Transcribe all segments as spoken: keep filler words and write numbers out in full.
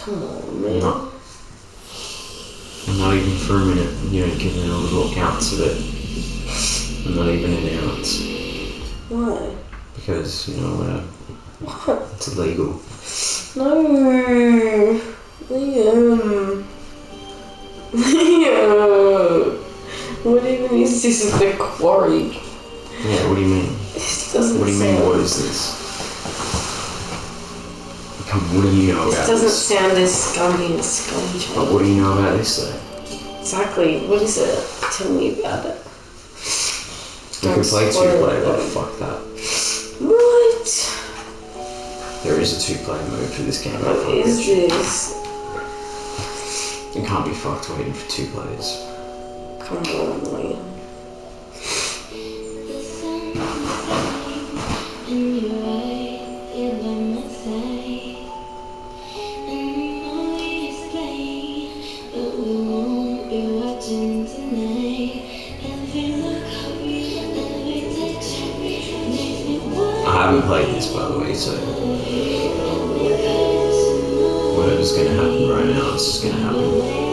Come on, man. No. Not even for a minute. You don't give me a little ounce of it. Not even an ounce. Why? Because, you know, uh, What? it's illegal. No. Liam. Liam. What even is this at the quarry? Yeah, what do you mean? This doesn't What do you mean, sound... what is this? Come, what do you know This about doesn't this? sound as scummy and scummy. But what do you know about this, though? Exactly. What is it? Tell me about it. You can play two-player, but fuck that. What? There is a two-player mode for this game. What is this? You can't be fucked waiting for two players. Come on, Liam. I haven't played this, by the way, so whatever's gonna happen right now, it's just gonna happen.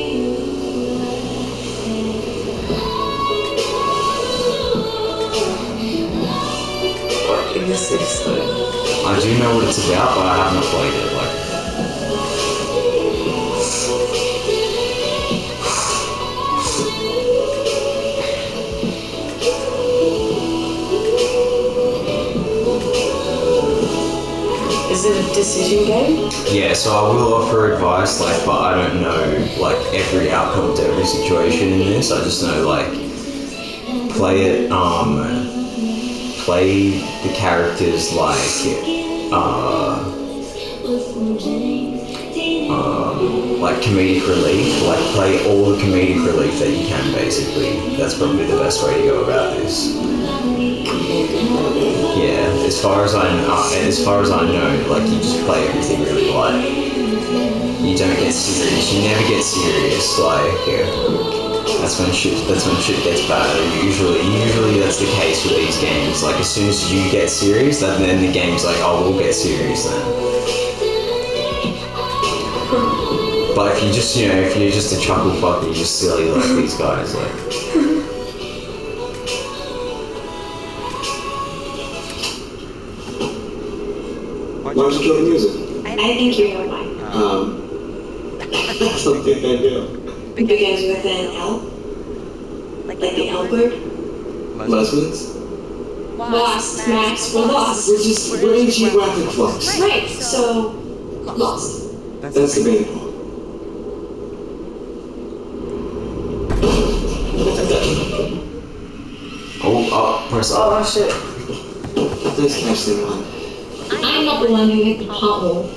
What is this though? I do know what it's about, but I haven't played it. Like, Is it a decision game? yeah, so I will offer advice, like, but I don't know, like, every outcome to every situation in this. I just know, like, play it, um, play the characters like, uh, um, like comedic relief, like play all the comedic relief that you can, basically. That's probably the best way to go about this. Yeah, as far as I know, as far as I know, like you just play everything really light. You don't get serious. You never get serious. Like yeah, that's when shit. That's when shit gets bad. Usually, usually that's the case with these games. Like as soon as you get serious, then then the game's like, oh, we'll get serious then. But if you just, you know, if you're just a chuckle fucker, you're just silly like these guys, like. Why don't you kill the music? I think you know mine. Um, that's something I do. Begins with an L. Like the L word. Lesbians? Lost, Max, we're lost. We're just, we're in geographic flux. Right, so, lost. That's the main point. Oh, oh, press up. Oh shit. Please catch the one. I'm not the one who hit the pothole.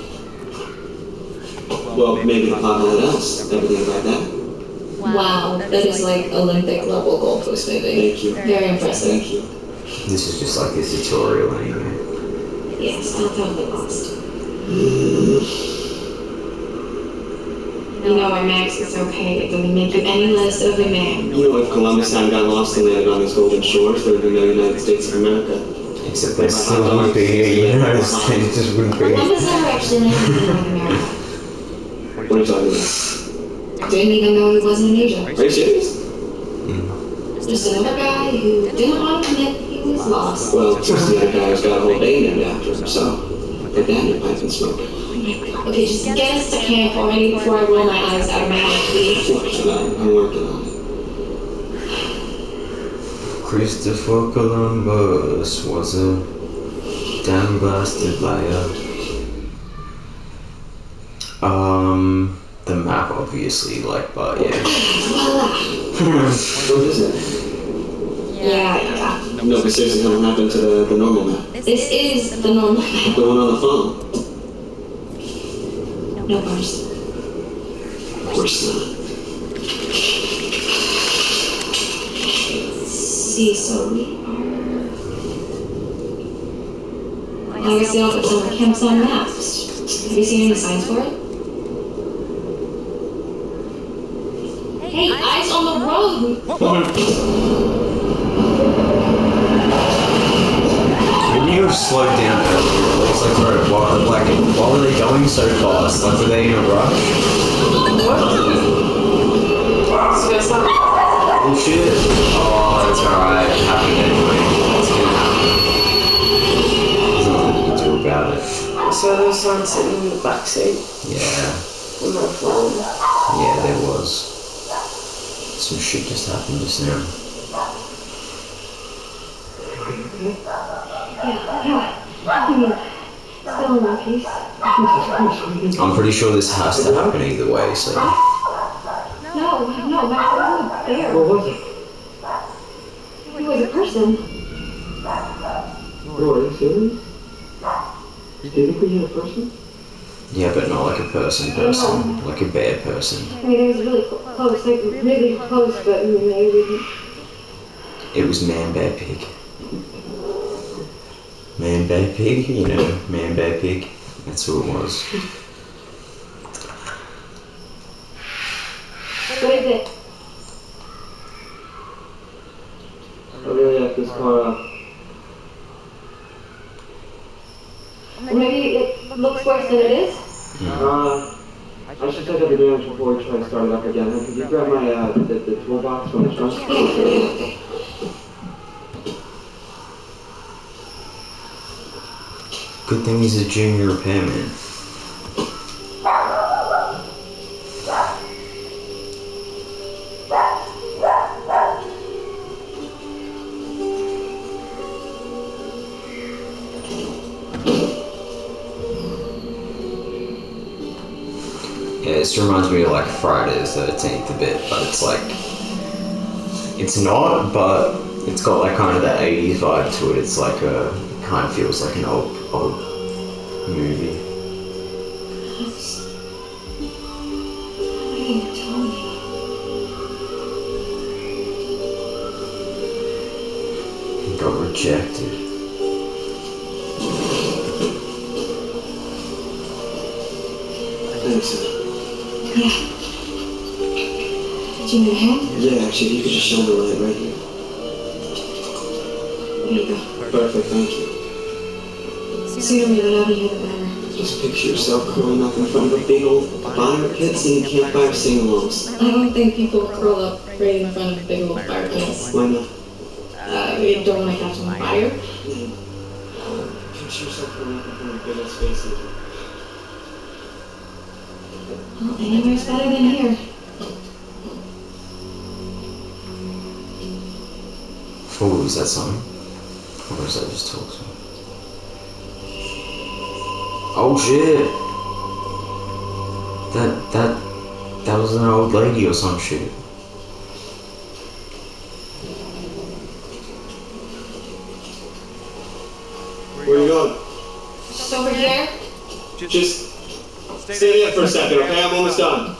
Well, maybe the pothole else. Everything about that. Wow, that is like Olympic level goalpost moving. Thank you. Very impressive. Thank you. This is just like a tutorial anyway. Yes, I'm totally lost. You know why Max is okay, it doesn't make you any less of a man. You know, if Columbus hadn't got lost and landed on these golden shores, there would be no United States of America. Except there still wouldn't be a United States, just wouldn't be. Columbus never actually landed in North America. What are you talking about? Didn't even know he wasn't in Asia. Are you serious? Mm. Just another guy who didn't want to admit he was lost. Well, just the other guy who's got a whole day named after him, so put that in your pipe and smoke it. Okay, just get us to camp already before I roll my eyes out of my head, please. Working on it. I'm working on it. Christopher Columbus was a damn blasted liar. Um, the map obviously, like, but yeah. What is it? Yeah, yeah. No, but seriously, what happened to the, the normal map? This is the normal map. The one on the phone? No bars. Of course not. See, so we are... I guess they all put summer camps on maps. Have you seen any signs for it? Hey, eyes on the road! Maybe you have slowed down earlier, at least. It's like, bro, why, like, why were they going so fast? Like, were they in a rush? What? So it's not. Oh shit. Oh, it's alright. It happened anyway. It's gonna happen. There's nothing you can do about it. So there was someone sitting in the back seat Yeah. on that phone. Yeah, there was. Some shit just happened just now. Still in one piece. I'm pretty sure this has to happen either way, so. No, no, Max wasn't there. What was it? He was a person. Oh, are you serious? Do you think we had a person? Yeah, but not like a person person, like a bad person. I mean, it was really cl- close, like really close, but I mean, they didn't. It was Man Bear Pig. Man Bear Pig, you know, Man Bear Pig. That's who it was. What is it? I really have this car up. Or maybe it looks worse than it is? Uh, I should check out the damage before we try to start it up again. Could you grab my, uh, the, the toolbox from the trunk? Good thing he's a junior repairman. Yeah, this reminds me of like Friday the thirteenth a bit, but it's like, it's not, but it's got like kind of that eighties vibe to it. It's like a, it kind of feels like an old, old movie. What are you telling me? He got rejected. Thanks. Yeah. Did you need a hand? Yeah, actually, if you could just show me the light right here. There you go. Perfect, thank you. Sooner we get out of here, the better. Just picture yourself curling up in front of a big old fire pit singing campfire sing-alongs. I don't think people curl up right in front of big old fire pits. Why not? Uh, we don't want to catch on fire. Picture yourself curling up in front of big old space station. Well, anywhere's better than here. Oh, is that something? Or is that just talk to me? Oh shit! That, that, that was an old lady or some shit. Where are you going? Just over here? Just stay there for a second, okay? I'm almost done.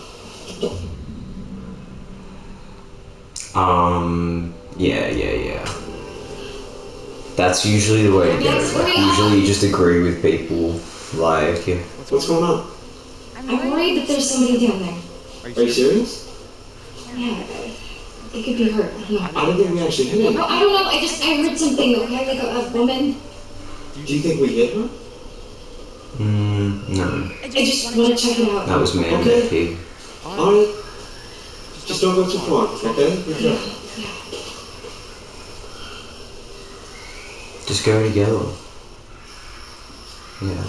Um, yeah, yeah, yeah. That's usually the way to go. Like, usually you just agree with people, like, yeah. What's going on? I'm worried that there's somebody down there. Are you serious? Yeah, it could be her. I don't know. I don't think we actually hit No, her. I don't know. I just I heard something. Okay, like a, a woman. Do you think we hit her? Mm, no. I just want to check it out. That was Man Okay. Bear Pig. Alright. Just don't go too far, okay? Yeah. Just go together. Yeah.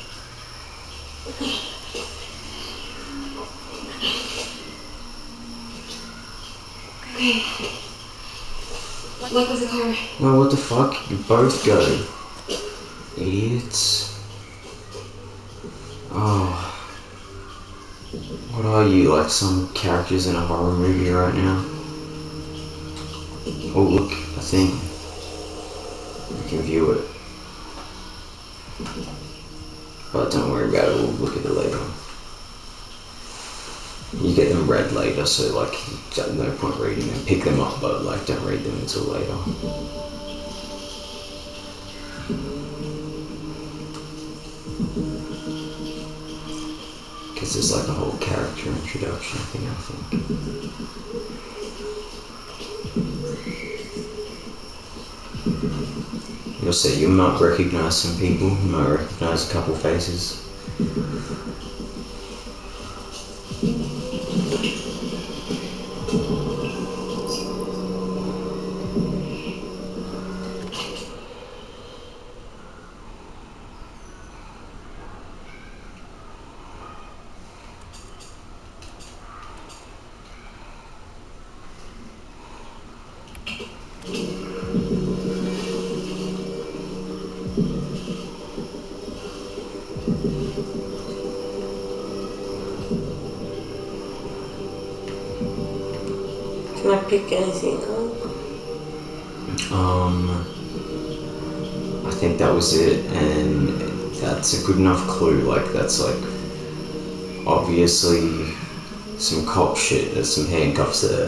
Okay. Luck with the car. Well, what the fuck? You both go. Idiots. Oh. What are you, like some characters in a horror movie right now? Oh look, a thing. You can view it. But don't worry about it, we'll look at it later. You get them read later, so like, there's no point reading them. Pick them up, but like, don't read them until later. Because there's like a whole character introduction thing, I think. You'll see, you might recognise some people, you might recognise a couple faces. Can I pick anything up? Um, I think that was it, and that's a good enough clue. Like, that's like obviously some cop shit. There's some handcuffs there.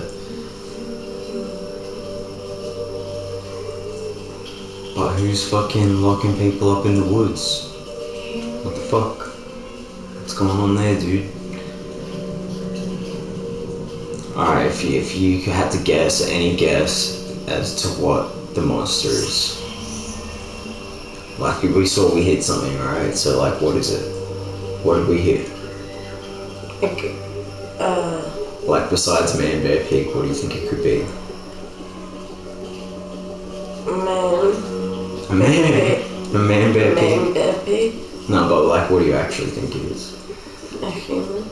But who's fucking locking people up in the woods? What the fuck? What's going on there, dude? Alright, if you, if you had to guess, any guess as to what the monster is. Like, we saw we hit something, right? So, like, what is it? What did we hit? Like, uh... Like, besides man, bear, pig, what do you think it could be? Man. A man? A man, bear, pig? Man, bear, pig? No, but, like, what do you actually think it is? A human.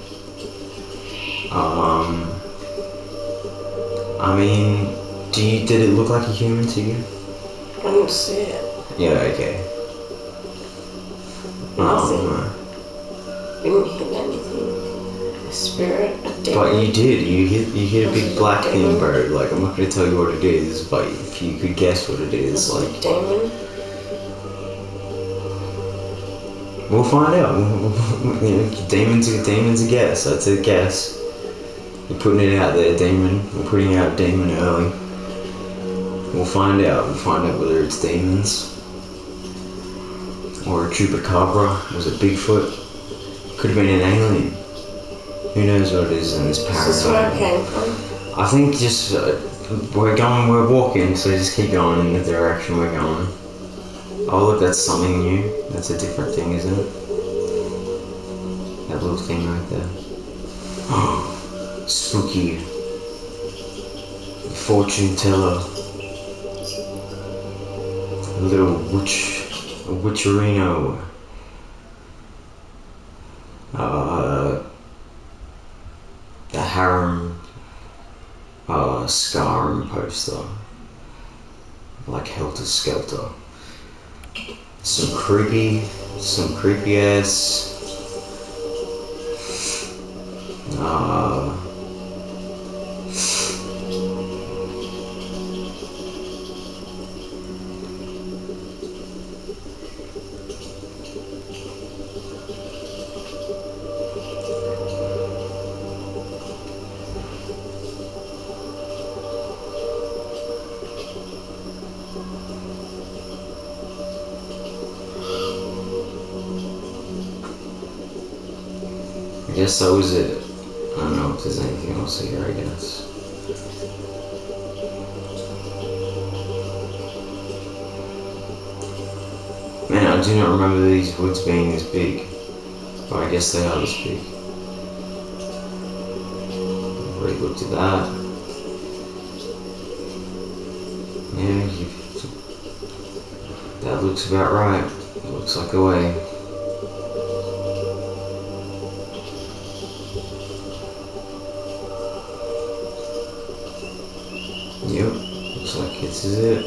Um... I mean, do you, did it look like a human to you? I didn't see it. Yeah, okay. Nothing. Um, Didn't hit anything. A spirit, a demon. but you did, you hit you hit a big black thing, bro. Like, I'm not gonna tell you what it is, but if you could guess what it is, A like... demon. We'll find out. You know, demon's a, demon's a guess, that's a guess. You're putting it out there, demon. We're putting out demon early. We'll find out. We'll find out whether it's demons or a chupacabra. Was it Bigfoot? Could have been an alien. Who knows what it is in this paradigm? This is where I came from. I think just uh, we're going. We're walking, so just keep going in the direction we're going. Oh look, that's something new. That's a different thing, isn't it? That little thing right there. Oh. Spooky. Fortune teller. A little witch. A witcherino. Uh, the harem. Uh, Skyrim poster. Like Helter Skelter. Some creepy. Some creepy ass. Uh. I guess that was it. I don't know if there's anything else here, I guess. Man, I do not remember these woods being this big. But I guess they are this big. I've already looked at that. Yeah, you, that looks about right. It looks like the way. Yep, looks like this is it.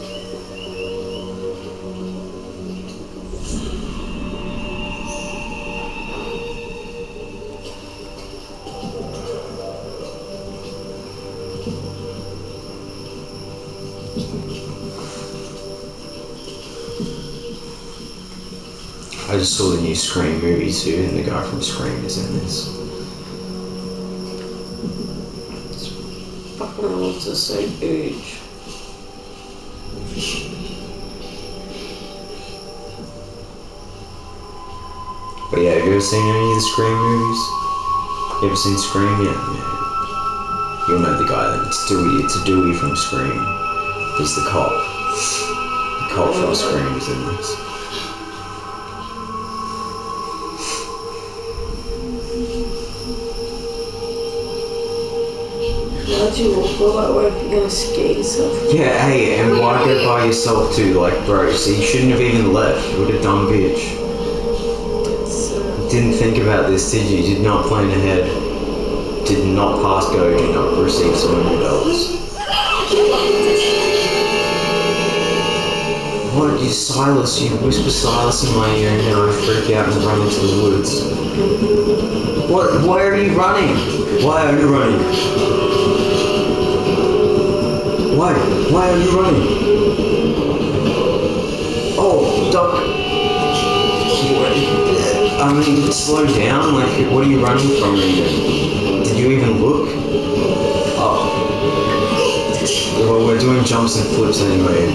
I just saw the new Scream movie too, and the guy from Scream is in this. Fucking woods are so huge. But yeah, have you ever seen any of the Scream movies? You ever seen Scream? Yeah, yeah. You'll know the guy. It's Dewey. It's Dewey from Scream. He's the cop. The cultural screams in this. Why'd you walk all that way if you're gonna scare yourself? Yeah, hey, and why go by yourself too? Like, bro, so you shouldn't have even left. What a dumb bitch. It's, uh, Didn't think about this, did you? Did not plan ahead. Did not pass go, did not receive some hundred dollars. What? You Silas, you whisper Silas in my ear and then I freak out and run into the woods. What? Why are you running? Why are you running? Why? Why are you running? Oh, duck. What? I mean, slow down. Like, what are you running from even? Did you even look? Oh. Well, we're doing jumps and flips anyway.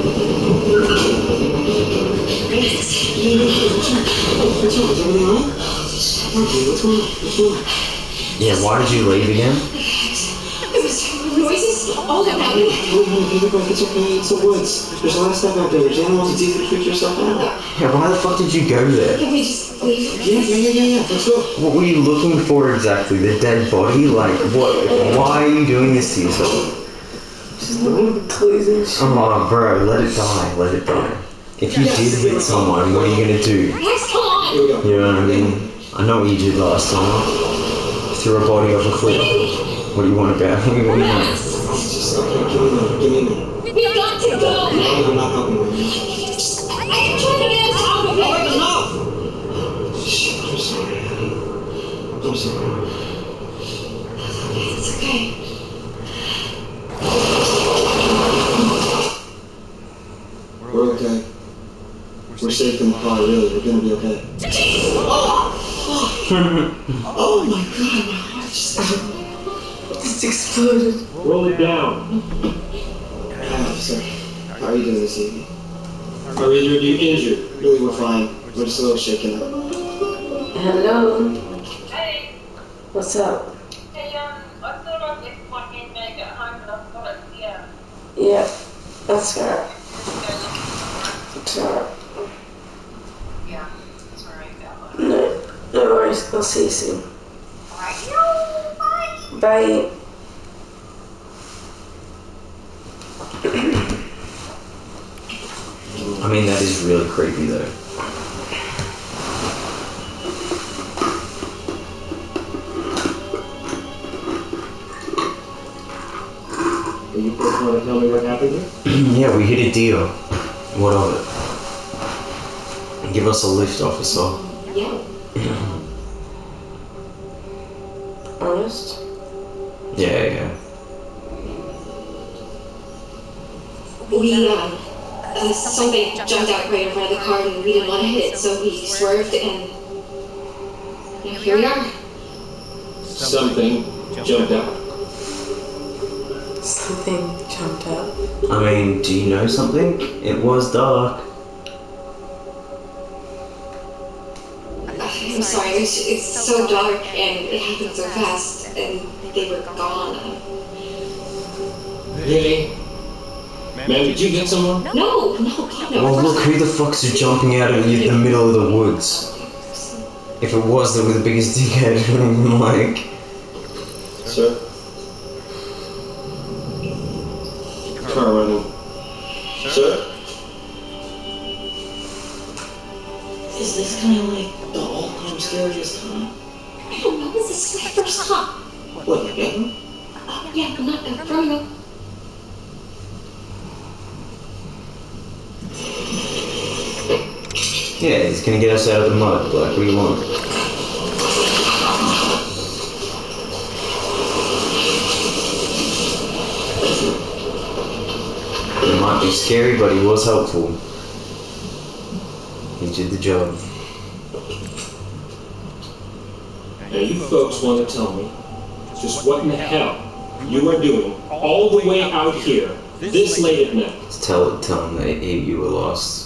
Yeah, why did you leave again? There was noises all around me. It's okay, it's the woods. There's a lot of stuff out there. There's animals, it's easy to freak yourself out. Yeah, why the fuck did you go there? Can we just leave? Yeah, yeah, yeah, yeah, yeah, let's go. What were you looking for exactly? The dead body? Like, what? Why are you doing this to yourself? just looking for clues and shit. Oh, bro, let it die, let it die. If you did hit someone, what are you gonna do? Max, come on! Here we go. You know what I mean? I know what you did last time. Threw a body off a cliff. What do you want about? What do you want? Just, okay, give me a minute, give me a minute. We've got to go! No, I'm not helping you. I am trying to get us out of here! Shit, I'm sorry. I'm sorry. It's okay. We're okay. We're safe in the car, really. We're gonna be okay. Oh my god, my heart just, just exploded. Roll it down. Ah, sir. How are you doing this evening? Are we injured? You injured? Really, we're fine. We're just a little shaken up. Hello? Hey, What's up? hey, um, I thought I'd left my handbag at home and I've got it here. Yeah, that's alright. Go look It's alright. Yeah, sorry about that. No, no worries. I'll see you soon. Alright, no, bye! Bye. I mean, that is really creepy though. Are you folks want to tell me what happened here? Yeah, we hit a deal. What of it? Give us a lift, officer. Yeah. Honest? Yeah, yeah. We, um, uh, something jumped out right in front of the car and we didn't want to hit it, so we swerved and, you know, here we are. Something jumped out. Something jumped out. I mean, do you know something? It was dark. I'm sorry, it's, it's so dark and it happened so fast and they were gone. Hey, man, did you get someone? No, no, God, no. Well, look, who the fuck's jumping out of the middle of the woods? If it was, they were the biggest dickhead. Like, Sir? Car running. Sir? Is this kind of like the all-time scariest time? I don't know, this is my first time. What, like that? Uh, yeah, I'm not confirming it. yeah, he's gonna get us out of the mud. Like, what do you want? It might be scary, but he was helpful. He did the job. Now you folks want to tell me just what in the hell you are doing all the way out here this late at night? Tell, tell him that he, you were lost.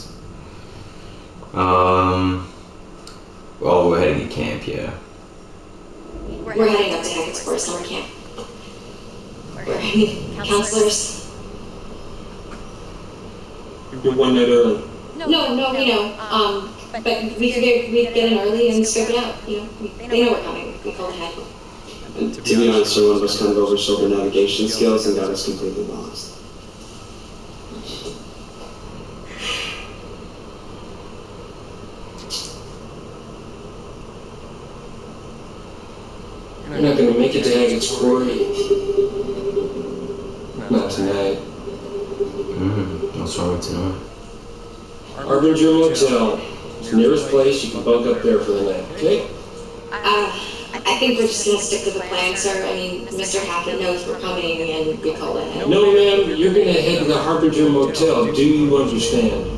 Um. Oh, we're heading to camp, yeah. We're heading up to Hackett's for summer camp. We're, I mean, counselors. You're one night early. No, no, we know. Um, but we figured we'd get in early and scope it out. You know, we, they know we're coming. We called ahead. And to be honest, sir, one of us kind of oversold our navigation skills and got us completely lost. You're not gonna make it to Hackett's Quarry. Not tonight. Mm, what's wrong with tonight? Harbinger Motel. It's the nearest place. You can bunk up there for the night, okay? Uh, I think we're just gonna stick to the plan, sir. I mean, Mister Hackett knows we're coming and we called ahead. No, ma'am, you're gonna head to the Harbinger Motel. Do you understand?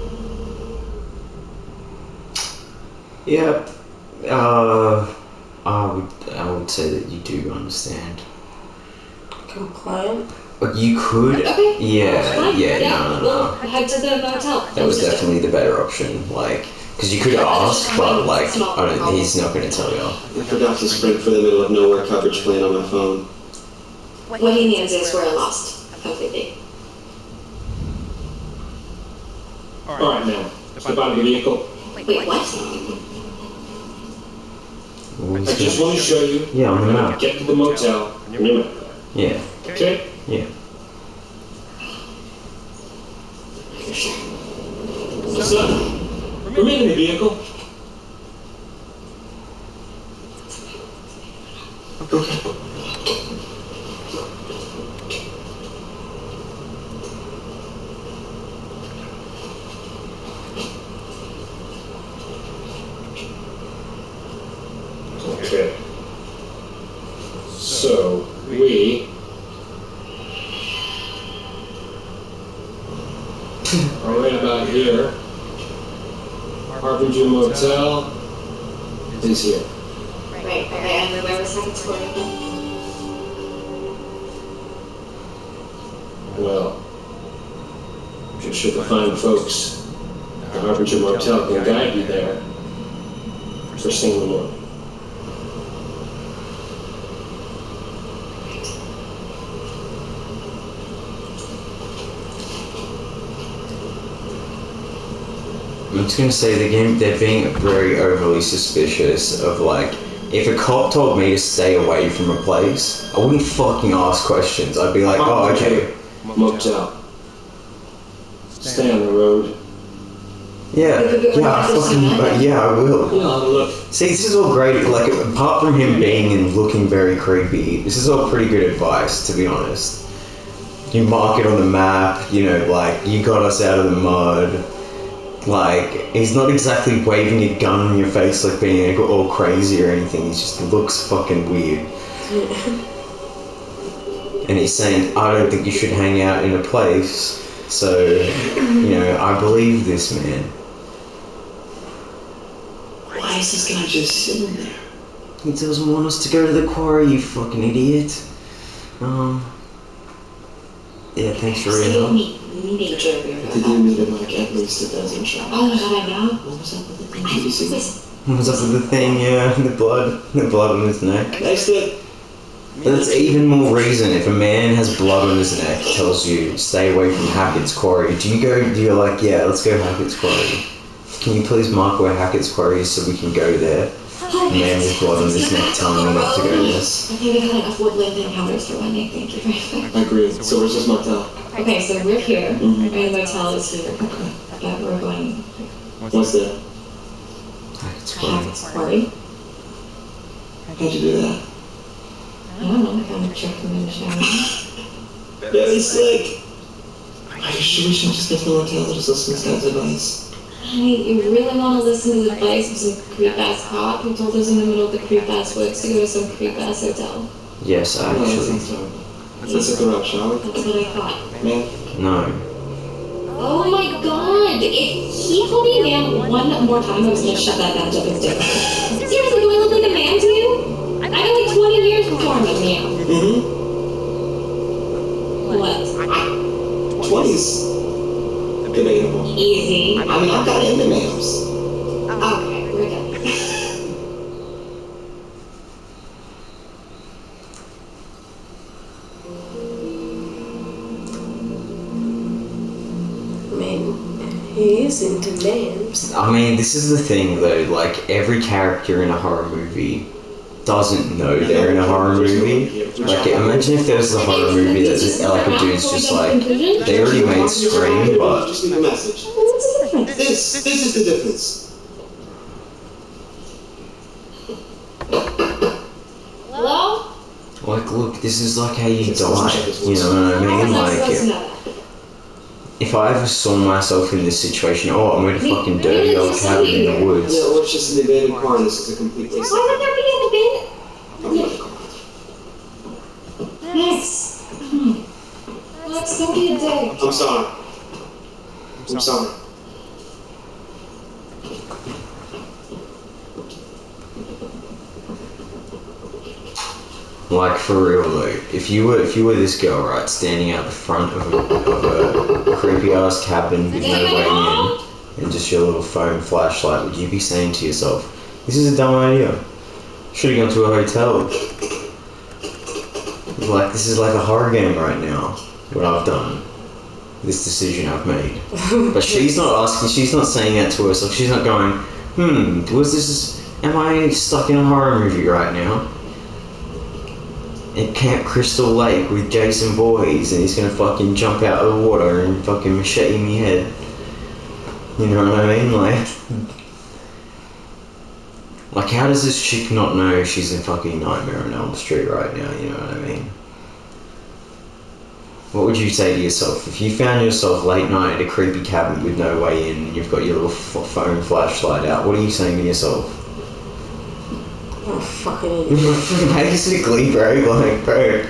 Yeah. Uh, I would, I would say that you do understand. Compliant? But you could. Okay. Yeah. Fine. Yeah. Yeah, No. No. we'll No. head to the motel. That was definitely the better option. Like, because you could ask, but like, I don't. He's not going to tell you. I forgot to sprint for the middle of nowhere coverage plan on my phone. What he means is we're lost completely. Alright, ma'am. Step out of the vehicle. Wait, what? I just want to show you. Yeah, on the map. Get to the motel on your map. Yeah. Okay? Yeah. What's up? Remain in the vehicle. Okay. So, we are right about here. Harbinger Motel is here. Right, okay, and where was Hackett's Quarry again? Well, I'm just sure the fine folks at the Harbinger Motel can guide you there. First thing in the morning. I'm just gonna say the game. They're being very overly suspicious of like. If a cop told me to stay away from a place, I wouldn't fucking ask questions. I'd be like, oh, okay. Motel. Stay on the road. Yeah, yeah, I fucking, but yeah, I will. Yeah, I'll have a look. See, this is all great. Like, apart from him being and looking very creepy, this is all pretty good advice, to be honest. You mark it on the map. You know, like you got us out of the mud. Like, he's not exactly waving a gun in your face like being all crazy or anything. He just looks fucking weird. And he's saying, I don't think you should hang out in a place. So, you know, I believe this man. Why is this guy just sitting there? He doesn't want us to go to the quarry, you fucking idiot. Um... Yeah, thanks for your help. Nature. Did you meet him like at least a dozen shots? Oh my god, I know. What was up with the thing? Did you see that? What was up with the thing, yeah, the blood, the blood on his neck. Nice to... That's even more reason if a man has blood on his neck, tells you stay away from Hackett's Quarry. Do you go? Do you like, yeah, let's go Hackett's Quarry? Can you please mark where Hackett's Quarry is so we can go there? A man with blood on his neck telling me not to go there. I think we've had enough woodland encounters for one day. Thank you very much. I agree. So where's this motel? Okay, so we're here, Mhm. and the motel is here. But we're going What's that? Hackett's to Quarry. Hackett's Quarry. How'd you do that? I don't know, I kind of tricked them in the shower. Very slick. Are you sure we should just get to the motel and just listen to this guy's advice? Honey, you really want to listen to the advice of some creep-ass cop who told us in the middle of the creep-ass woods to go to some creep-ass hotel? Yes, No, that actually. sounds terrible. Let's look around, shall we? That's what I thought. Man, No. Oh my god! If he told me man one more time, I was gonna shut that badge up and stick. Seriously, do I look like a man to you? I got like twenty years before I'm a man. mm-hmm. What? twenties. Debatable. Easy. I mean, I've got M and M's. Okay, we're done. I mean, he listening to names. I mean, this is the thing though, like, every character in a horror movie doesn't know they're in a horror movie. Like, imagine if there was a horror movie that just, like, a dude's just like, they already made Scream, but... Just leave a message. This, this is the difference. Hello? Like, look, this is like how you die, you know what I mean? Like, if I ever saw myself in this situation, oh, I'm in a fucking dirty old cabin in the woods. Yeah, or it's just an abandoned car and this is a complete waste. Why would there be an abandoned? Oh my god. Yes. Let's go get a day. I'm sorry. I'm sorry. Like, for real though, if you were if you were this girl, right, standing out the front of a, of a creepy ass cabin with no way in, and just your little phone flashlight, would you be saying to yourself, "This is a dumb idea. Should have gone to a hotel." Like, this is like a horror game right now. What I've done, this decision I've made. But she's not asking. She's not saying that to herself. She's not going, "Hmm, was this? Am I stuck in a horror movie right now? At Camp Crystal Lake with Jason Voorhees, and he's gonna fucking jump out of the water and fucking machete me head." You know what I mean? Like, like how does this chick not know she's in fucking Nightmare on Elm Street right now? You know what I mean? What would you say to yourself if you found yourself late night at a creepy cabin with no way in, and you've got your little f phone flashlight out? What are you saying to yourself? Oh, fucking idiot. Basically, bro, like, bro.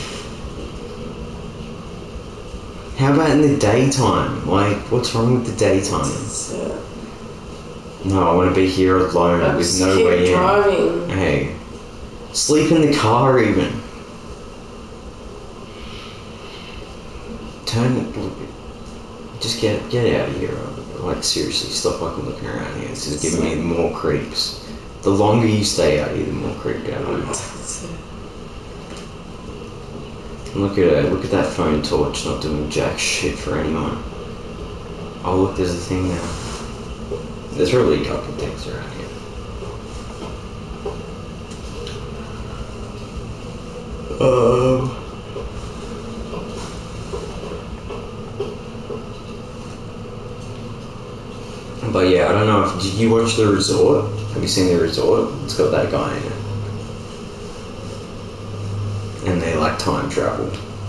How about in the daytime? Like, what's wrong with the daytime? So, No, I want to be here alone I'll with just no keep way driving. in. Hey, sleep in the car even. Turn, just get get out of here. Like, seriously, stop fucking looking around here. This is giving me more creeps. The longer you stay out here, the more creeped out I am. Look at that, look at that phone torch not doing jack shit for anyone. Oh look, there's a thing now. There's really a couple things around here. Um... But yeah, I don't know if, did you watch The Resort? Have you seen The Resort? It's got that guy in it. And they like time travel.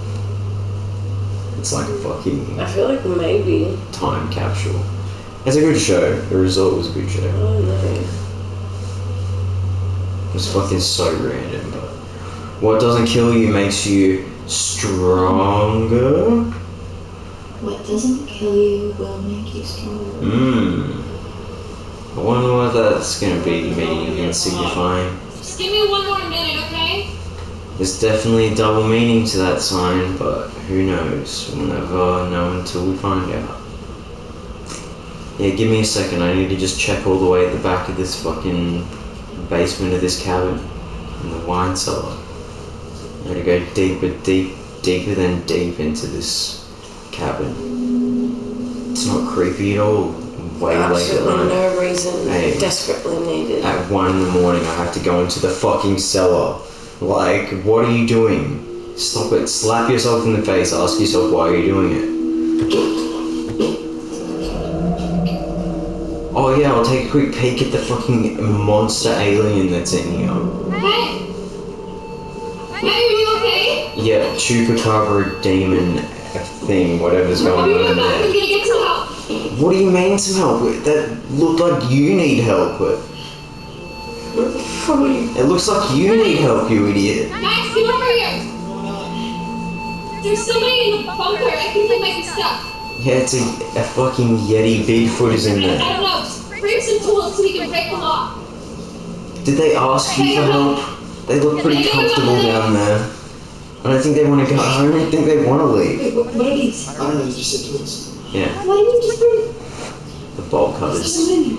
It's like a fucking I feel like maybe. time capsule. It's a good show. The Resort was a good show. Oh no. It was fucking so random, but what doesn't kill you makes you stronger. What doesn't kill you will make you stronger. Mmm. I wonder what that's gonna be meaning and signifying. Just give me one more minute, okay? There's definitely a double meaning to that sign, but who knows? We'll never know until we find out. Yeah, give me a second. I need to just check all the way at the back of this fucking basement of this cabin in the wine cellar. I gotta go deeper, deep, deeper than deep into this cabin. It's not creepy at all. Way late at Absolutely night. no reason. Hey. Desperately needed. At one in the morning, I have to go into the fucking cellar. Like, what are you doing? Stop it. Slap yourself in the face. Ask yourself why are you doing it. Oh yeah, I'll take a quick peek at the fucking monster alien that's in here. Hey! Hey, are you okay? Yeah, chupacabra demon thing, whatever's I'll going be on right in back. I'm there. gonna get some help. What do you mean some help with? That looked like you need help with. It looks like you need help, you idiot. Max, come over here. There's somebody in the bunker. I think they might be stuck. Yeah, it's a, a fucking Yeti Bigfoot is in I there. don't know. Just bring some tools so we can break them off. Did they ask you for help? They look pretty comfortable down there. I don't think they want to go home. I don't think they want to leave. Wait, what, what are these? I don't know, you just said tools. Yeah, Why didn't you just bring the bolt cutters. them?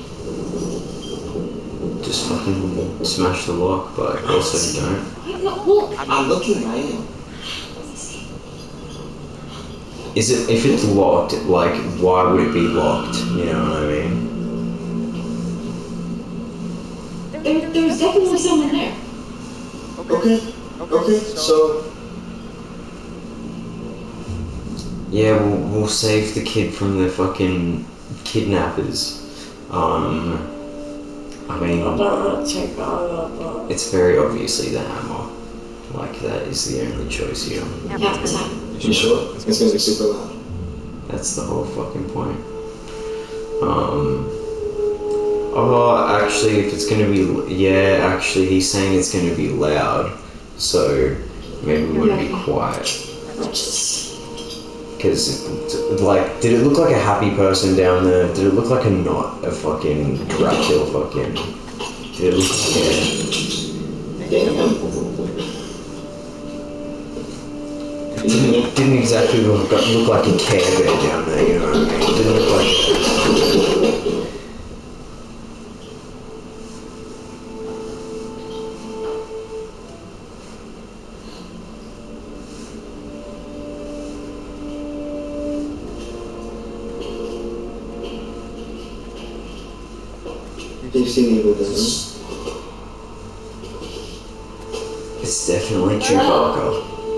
Just fucking smash the lock, but also don't. No, well, I'm looking, I am. is it, if it's locked, like, why would it be locked? You know what I mean? There, there's definitely someone there. Okay, okay, so... Yeah, we'll, we'll save the kid from the fucking kidnappers. Um, I mean, it's very obviously the hammer. Like, that is the only choice here. Half the time. You sure? It's gonna be super loud. That's the whole fucking point. Um, oh, actually, if it's gonna be, yeah, actually, he's saying it's gonna be loud, so maybe we wouldn't be quiet. Because, like, did it look like a happy person down there? Did it look like a not a fucking Dracula fucking? Did it look like a... Didn't, didn't exactly look, look like a Care Bear down there, you know what I mean? It didn't look like... You've seen Evil Dead, huh? It's definitely Chewbacca.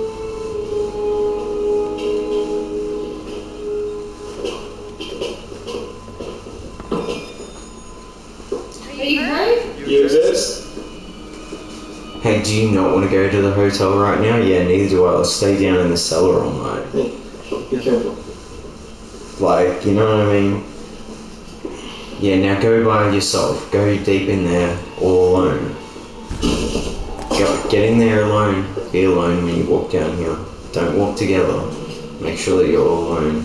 You exist? Hey, do you not want to go to the hotel right now? Yeah, neither do I. I'll stay down in the cellar all night. Hey, be careful. Like, you know what I mean? Yeah, now go by yourself. Go deep in there, all alone. Go, get in there alone. Be alone when you walk down here. Don't walk together. Make sure that you're all alone.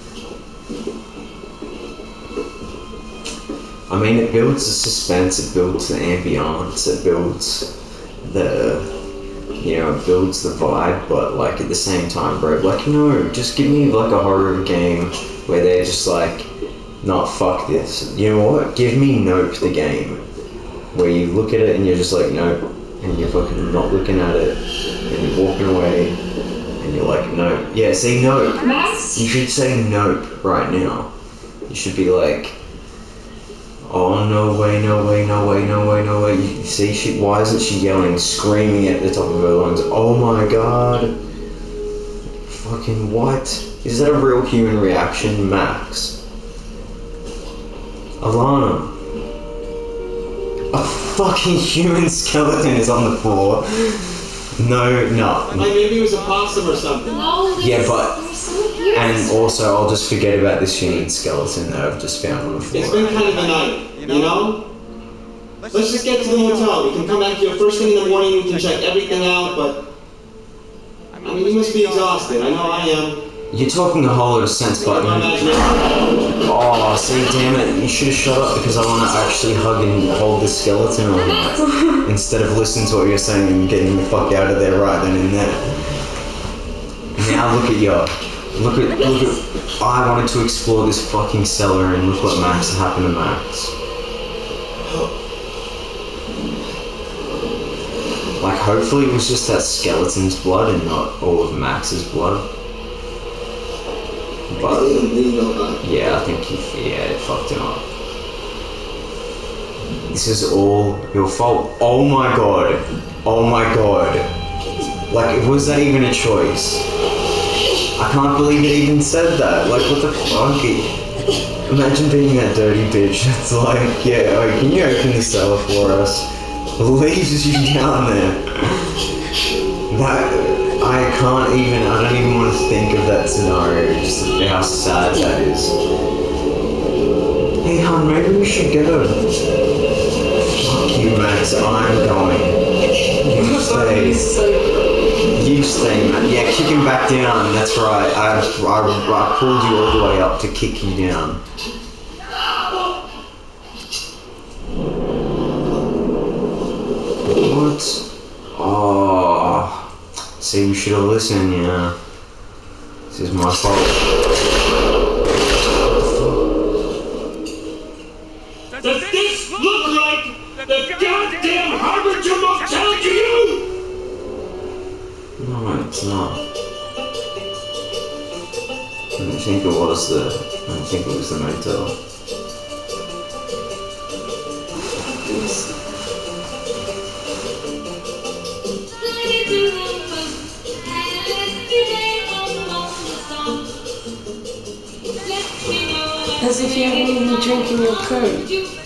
I mean, it builds the suspense, it builds the ambiance, it builds the, you know, it builds the vibe, but like at the same time, bro, like, no, just give me like a horror game where they're just like, not fuck this. You know what? Give me Nope the game, where you look at it and you're just like, nope, and you're fucking not looking at it, and you're walking away, and you're like, nope. Yeah, say nope. Max? You should say nope right now. You should be like, oh, no way, no way, no way, no way, no way. You see, she, why isn't she yelling, screaming at the top of her lungs? Oh my god. Fucking what? Is that a real human reaction, Max? Alana. A fucking human skeleton is on the floor. No, no. Like maybe it was a possum or something. No, Yeah, but... we're so here. And also, I'll just forget about this human skeleton that I've just found on the floor. It's been kind of a night, you know? Let's just get to the hotel. We can come back here first thing in the morning, we can check everything out, but... I mean, you must be exhausted. I know I am. You're talking a whole lot of sense, but... My imagination. Oh, see, damn it, you should have shut up because I want to actually hug and hold the skeleton on you. Instead of listening to what you're saying and getting the fuck out of there right then and there. Now look at you. Look at, look at... I wanted to explore this fucking cellar and look what Max happened to Max. Like, hopefully it was just that skeleton's blood and not all of Max's blood. But, yeah, I think he, yeah, it fucked him up. This is all your fault. Oh my god. Oh my god. Like, was that even a choice? I can't believe it even said that. Like, what the fuck? Imagine being that dirty bitch that's like, yeah, oh, can you open the cellar for us? Leaves you down there. That, I can't even, I don't even want to think of that scenario, just how sad that is. Hey hon, maybe we should go. Fuck you, Max, I'm going. You stay. You stay, man. Yeah, kick him back down, that's right. I, I, I pulled you all the way up to kick you down. What? Oh. See, we should have listened, yeah. This is my fault. Does this look like the goddamn Harbinger Motel to you? No, it's not. think it was the. I think it was the motel. As if you haven't even been drinking your Coke.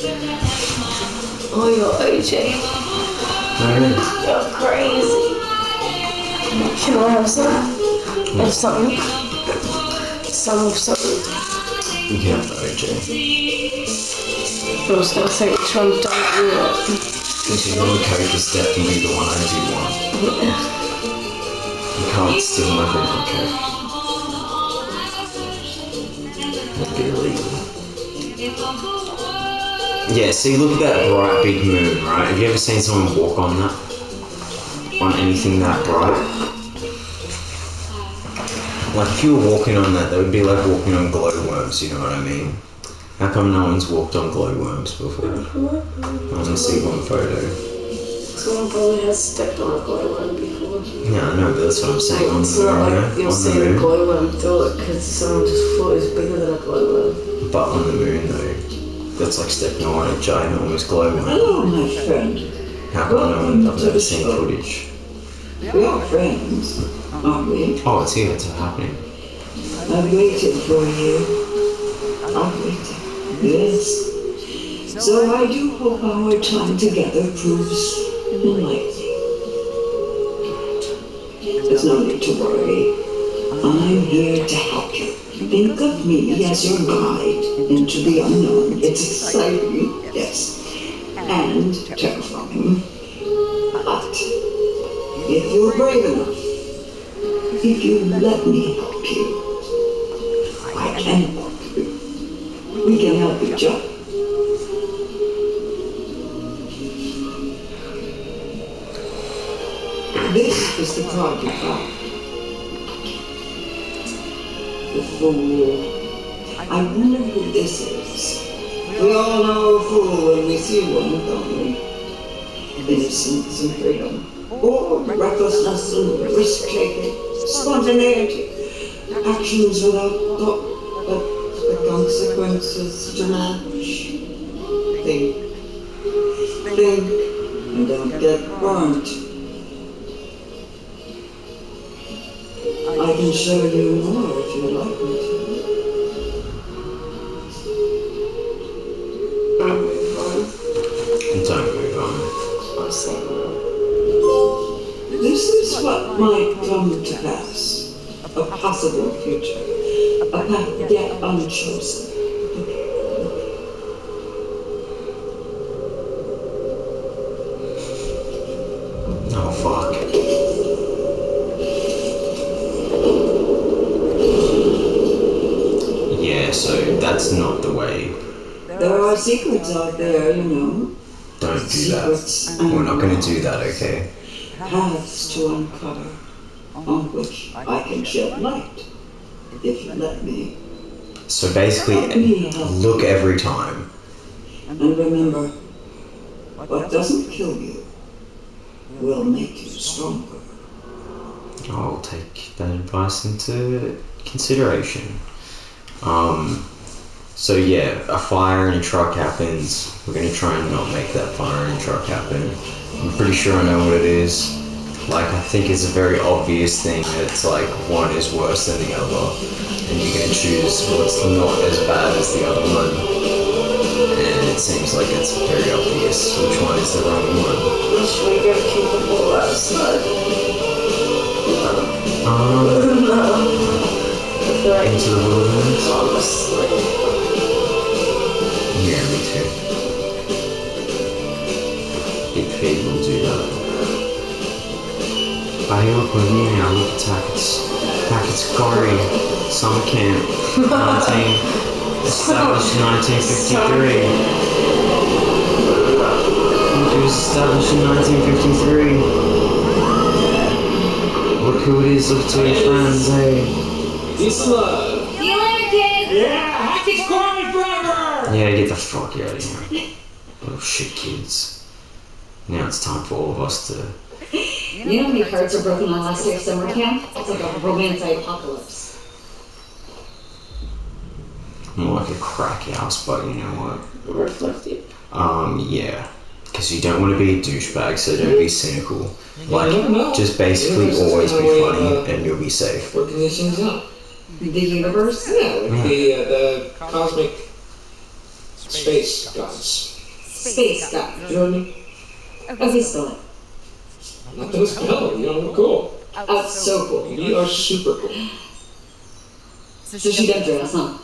Oh, you're O J. Alright. You're crazy. Can I have some? Have something? Some of something. You can have the O J. I was gonna say which one don't you want? Because you know Coke is definitely the one I do want. You can't steal my favorite Coke. That'd be illegal. Yeah, see, look at that bright big moon, right? Have you ever seen someone walk on that? On anything that bright? Like, if you were walking on that, that would be like walking on glowworms, you know what I mean? How come no one's walked on glowworms before? I want to see one photo. Someone probably has stepped on a glowworm before. Yeah, I know, but that's what I'm saying. On It's the not moon, like you'll on see the a moon. glowworm through it because someone just thought it was bigger than a glowworm. But on the moon, though, that's like stepping on a ginormous glowworm. Hello, my friend. How come no one? I've never seen footage. We are friends, aren't we? Oh, it's here. It's happening. I've waited for you. I've waited. Yes. So I do hope our time together proves enlightening. There's no need to worry. I'm here to help you. Think of me as your guide into the unknown. It's exciting, yes, and terrifying. But if you're brave enough, if you let me help you, I can help you. We can help each other. This is the card you found. The fool. I wonder who this is. We all know a fool when we see one, don't we? Innocence and freedom. Or recklessness and risk-taking. Spontaneity. Actions without thought, but the consequences to match. Think. Think and don't get burnt. I can show you more if you'd like me to. Don't move on. I'm saying This is what might come to pass. A possible future. A path yet unchosen. Oh, fuck. Yeah, so that's not the way. There are secrets out there, you know. Don't do Secrets that. We're not going and to do that, okay? paths to uncover, on which I can shed light, if you let me. So basically, look every time. And remember, what doesn't kill you will make you stronger. I'll take that advice into consideration. Um, so yeah, a fire in a truck happens. We're gonna try and not make that fire in a truck happen. I'm pretty sure I know what it is. Like, I think it's a very obvious thing that it's like one is worse than the other, and you're gonna choose what's not as bad as the other one. And it seems like it's very obvious which one is the wrong one. should we go keep the ball outside? Um, No. I feel like into the wilderness. honestly. Yeah, me too. Big Feed will do that. Oh, hey, look, we're here now. Look, it's Hackett's. Hackett's Quarry. Summer Camp. nineteen... Established in nineteen fifty-three. Look, it was established in nineteen fifty-three. Look who it is. Look to your friends, hey. Peace and love. See you later, kids! Yeah, Hackett's Quarry forever! Yeah, get the fuck out of here. Little shit kids. Now it's time for all of us to... You know how many hearts are broken on last year's summer camp? It's like a romance apocalypse. more like a crack house, but you know what? Reflective. Um, yeah. Because you don't want to be a douchebag, so don't be cynical. Like, just basically always be funny and you'll be safe. Working these things out. The universe? Yeah, like the, uh, the cosmic space gods. Space God. You know what I mean? Okay, spell it. Not those spell, you know, we're cool. Oh, it's so cool. We are super cool. So she got dressed, huh?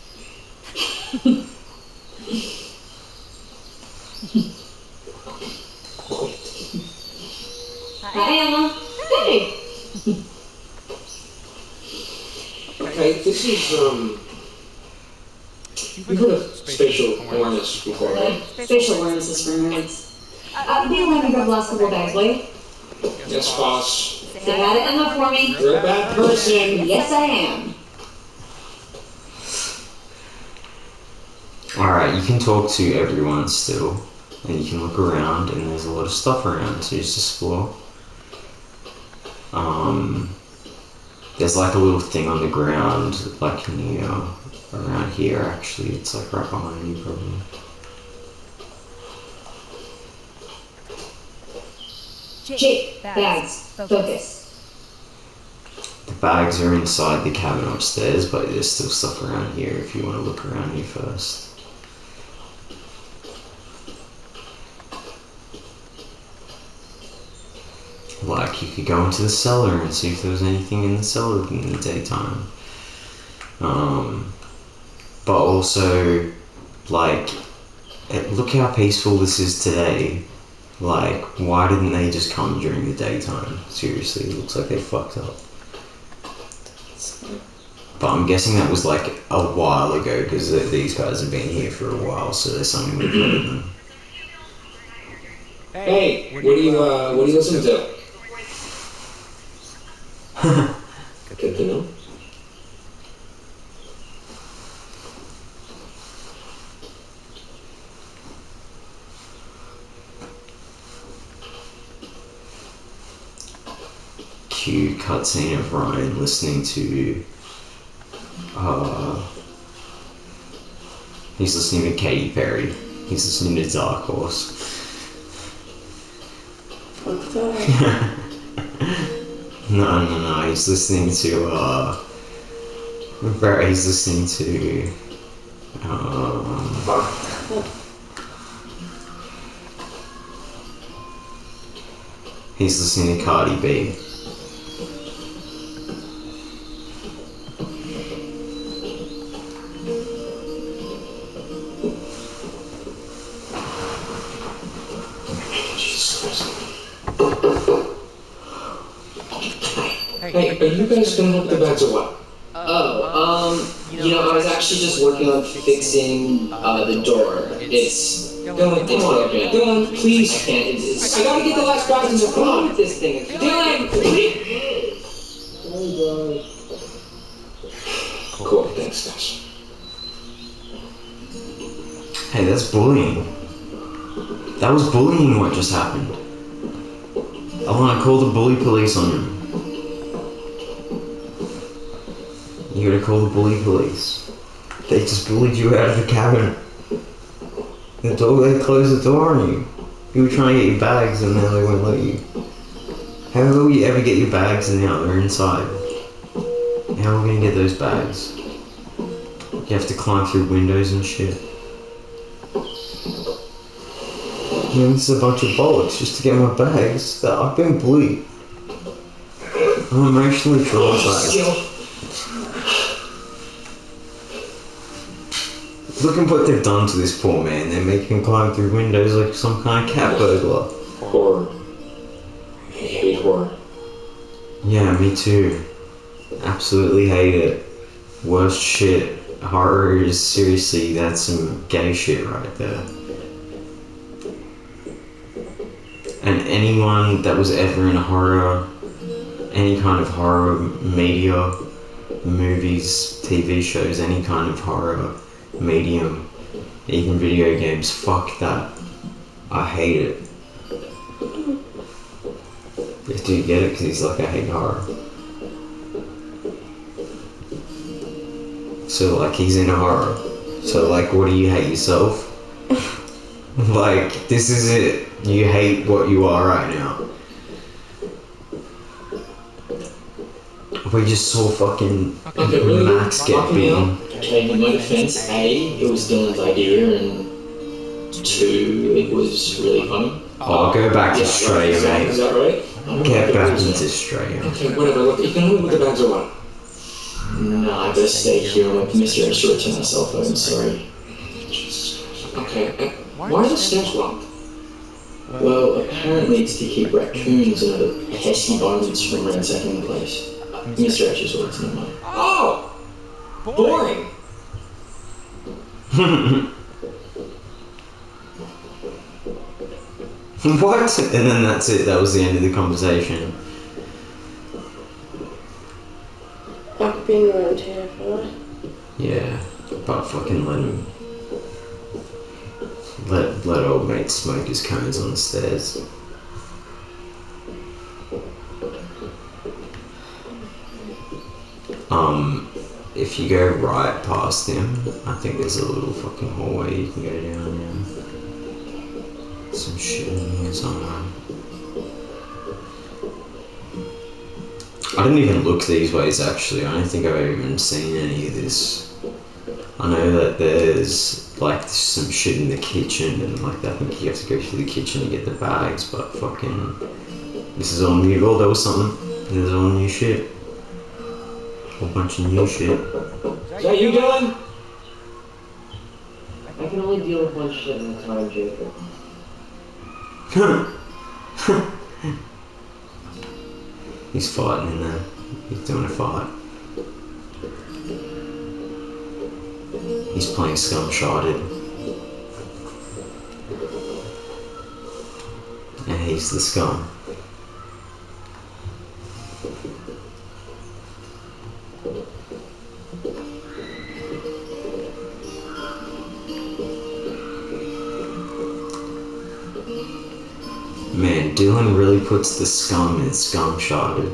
Hi, Emma. Hey. Okay, this is, um... You've heard of spatial awareness before, right? Spatial awareness is for nerds. Uh, be allowed to grab the last couple of bags, will you? Yes, boss. Say hi to Emma for me. You're a bad person. Yes, I am. Alright, you can talk to everyone still. And you can look around, and there's a lot of stuff around, so just explore. Um, there's like a little thing on the ground, like near, around here actually. It's like right behind you probably. Jake, bags, focus. The bags are inside the cabin upstairs, but there's still stuff around here if you want to look around here first. Like, you could go into the cellar and see if there was anything in the cellar in the daytime. Um, but also, like, look how peaceful this is today. Like, why didn't they just come during the daytime? Seriously, it looks like they fucked up. But I'm guessing that was like a while ago, because these guys have been here for a while, so there's something we've heard of them. Hey, what do you, uh, what do you listen to? Good to know. Cue cutscene of Ryan listening to, uh, he's listening to Katy Perry. He's listening to Dark Horse. Fuck that. No, no, no, he's listening to, uh, he's listening to, um, he's listening to Cardi B. Hey, are you guys gonna help the bags or what? Oh, um, you know, I was actually just working on fixing, uh, the door. It's... Dylan, come on, man. Dylan, please. I can't, it's... I gotta get the last bags in the Come on phone. with this thing. Dylan, please. Cool, thanks, guys. Hey, that's bullying. That was bullying what just happened. I want to call the bully police on him. You gotta call the bully police. They just bullied you out of the cabin. The door, they closed the door on you. You were trying to get your bags and now they won't let you. How will you ever get your bags and now they're inside? How are we gonna get those bags? You have to climb through windows and shit. You know, this is a bunch of bollocks just to get my bags. I've been bullied. I'm emotionally traumatized. Look at what they've done to this poor man. They're making him climb through windows like some kind of cat burglar. Horror. I hate horror. Yeah, me too. Absolutely hate it. Worst shit. Horror is seriously, that's some gay shit right there. And anyone that was ever in horror, any kind of horror media, movies, T V shows, any kind of horror medium, even video games, fuck that. I hate it. Do you get it? Because he's like, I hate horror. So like he's in a horror. So like, what do you hate yourself? Like, this is it. You hate what you are right now. We just saw fucking Okay, really? Max get beaten. Okay, in my defense, A, it was Dylan's idea, and two, it was really funny. Oh, go back to Yeah, Australia, is that- Is mate. that right? I don't know Get if it back was, into uh, Australia. Okay, whatever. Look, you can only what the bags are what? No, I better stay here. I'm like, Mister I should return my cell phone. Sorry. Okay. uh, Why are the stairs locked? Well, apparently it's to keep raccoons and other pesky varmints from ransacking the place. Mister H's words, never mind. Oh! Boring! What? And then that's it. That was the end of the conversation. I've been around here for that. Yeah, but fucking let him. Let let old mate smoke his cones on the stairs. Um, if you go right past him, I think there's a little fucking hallway you can go down. Yeah. Some shit in here somewhere. I didn't even look these ways actually. I don't think I've even seen any of this. I know that there's like some shit in the kitchen and like I think you have to go through the kitchen to get the bags, but fucking this is all new. Oh, there was something. There's all new shit. A whole bunch of new shit. Is that you, Dylan? I can only deal with one shit at a time, Jacob. He's fighting in there. He's doing a fight. He's playing Scum Sharded. And he's the scum. Man, Dylan really puts the scum in Scum Sharded.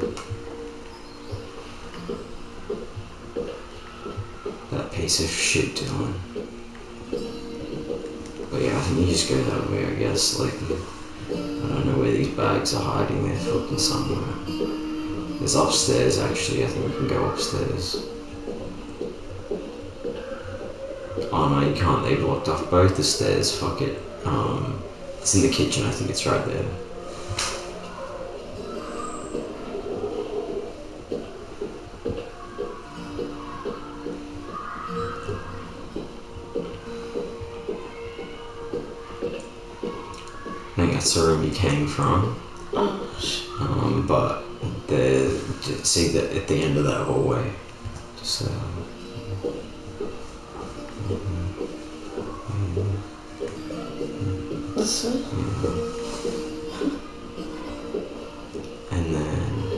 That piece of shit, Dylan. But yeah, I think you just go that way, I guess. Like, I don't know where these bags are hiding. They're fucking somewhere. There's upstairs, actually. I think we can go upstairs. Oh no, you can't. They blocked off both the stairs. Fuck it. Um, it's in the kitchen. I think it's right there. I think that's the room you came from. Um, but the see that at the end of that hallway. So. This one? And then,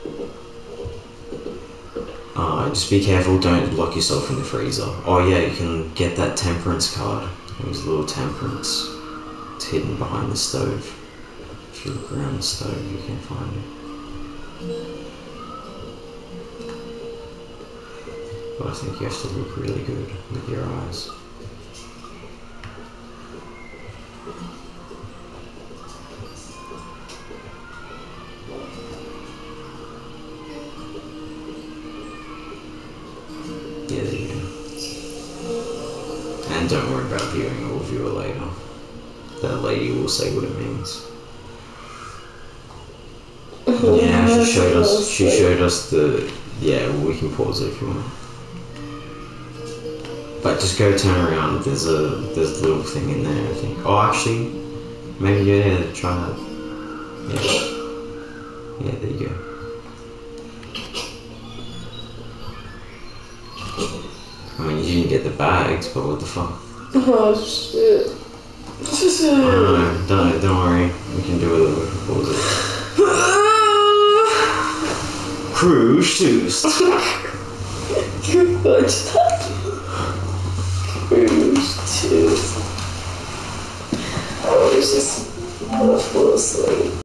uh, just be careful, don't lock yourself in the freezer. Oh yeah, you can get that temperance card. There's a little temperance. It's hidden behind the stove. If you look around the stove, you can find it. But I think you have to look really good with your eyes. Yeah, there you go. And don't worry about viewing, we'll view it later. That lady will say what it means. Yeah, she showed us, she showed us the, yeah, well, we can pause it if you want. But just go turn around, there's a, there's a little thing in there, I think. Oh, actually, maybe, yeah, try that. Yeah. Yeah, there you go. I mean, you didn't get the bags, but what the fuck? Oh shit. Oh, no, don't, don't worry. We can do it. We can pause it. Cruise Toost. Cruise Toost. I was just full asleep.